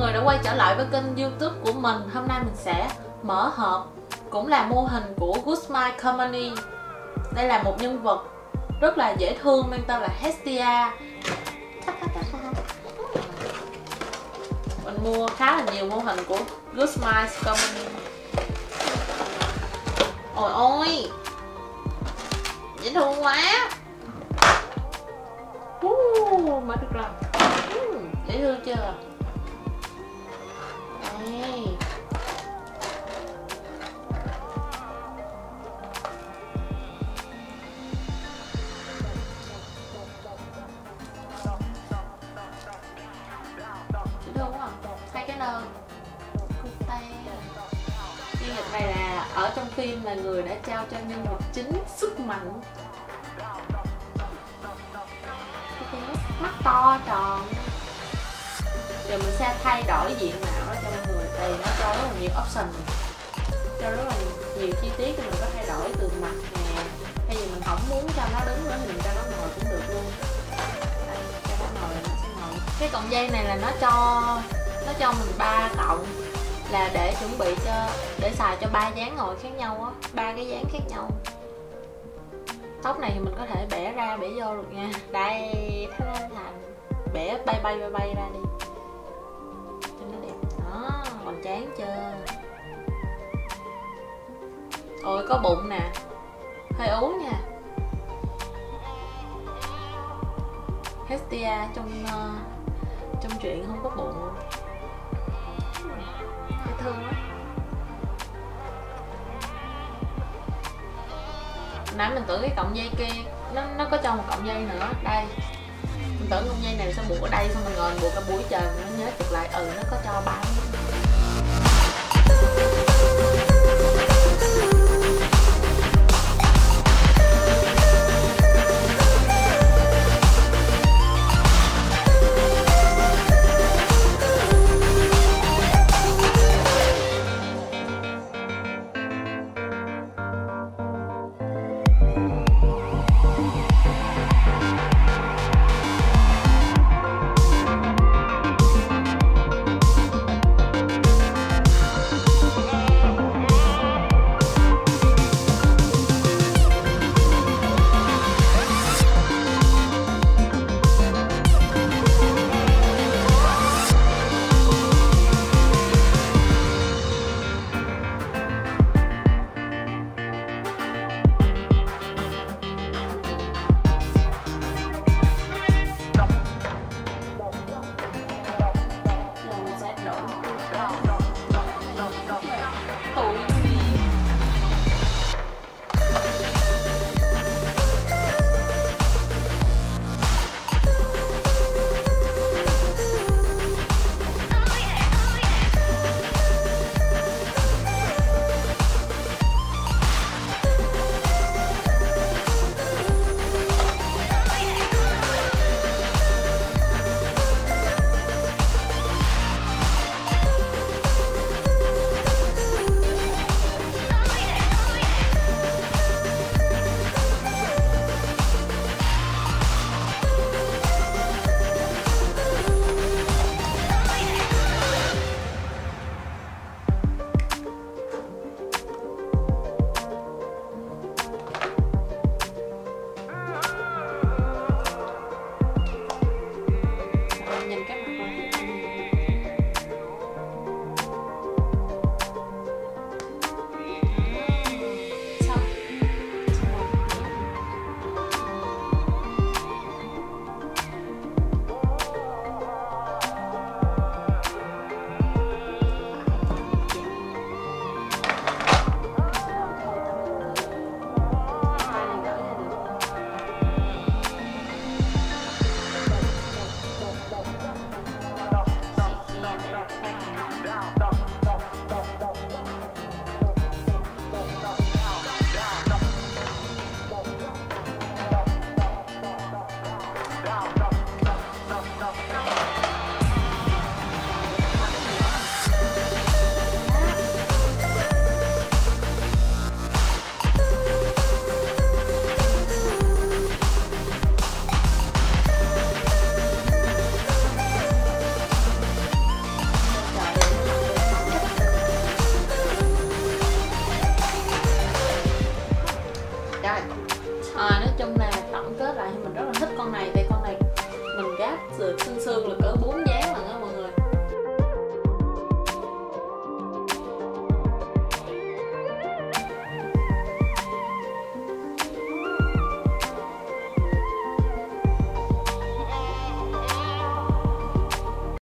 người đã quay trở lại với kênh YouTube của mình. Hôm nay mình sẽ mở hộp, cũng là mô hình của Good Smile Company. Đây là một nhân vật rất là dễ thương mang tên là Hestia. Mình mua khá là nhiều mô hình của Good Smile Company. Ôi ôi, dễ thương quá. Mở được rồi. Dễ thương chưa? Đây. Dễ thương quá. Hai cái nơ cute. Nhân vật này là ở trong phim là người đã trao cho nhân vật chính sức mạnh. Mắt to tròn. Giờ mình sẽ thay đổi diện mạo đó cho mọi người. Đây nó cho rất là nhiều option, cho rất là nhiều chi tiết để mình có thay đổi từ mặt nè. Hay vì mình không muốn cho nó đứng nữa thì mình cho nó ngồi cũng được luôn. Đây, cho nó ngồi nó sẽ ngồi. Cái cọng dây này là nó cho mình 3 cọng, là để chuẩn bị để xài cho 3 dáng ngồi khác nhau á, 3 cái dáng khác nhau. Tóc này thì mình có thể bẻ ra bẻ vô được nha. Đây, thành bẻ bay ra đi cho nó đẹp. Đó, hoành tráng chưa? Ôi có bụng nè, hơi ú nha. Hestia trong truyện không có bụng. Dễ thương quá. Nãy mình tưởng cái cọng dây kia nó có cho một cọng dây nữa. Đây, mình tưởng cọng dây này sẽ buộc ở đây, xong mình ngồi buộc cả buổi trời nó nhớ chụp lại. Nó có cho 3. Rồi nói chung là tổng kết lại thì mình rất là thích con này, tại con này mình gáp xương xương là cỡ 4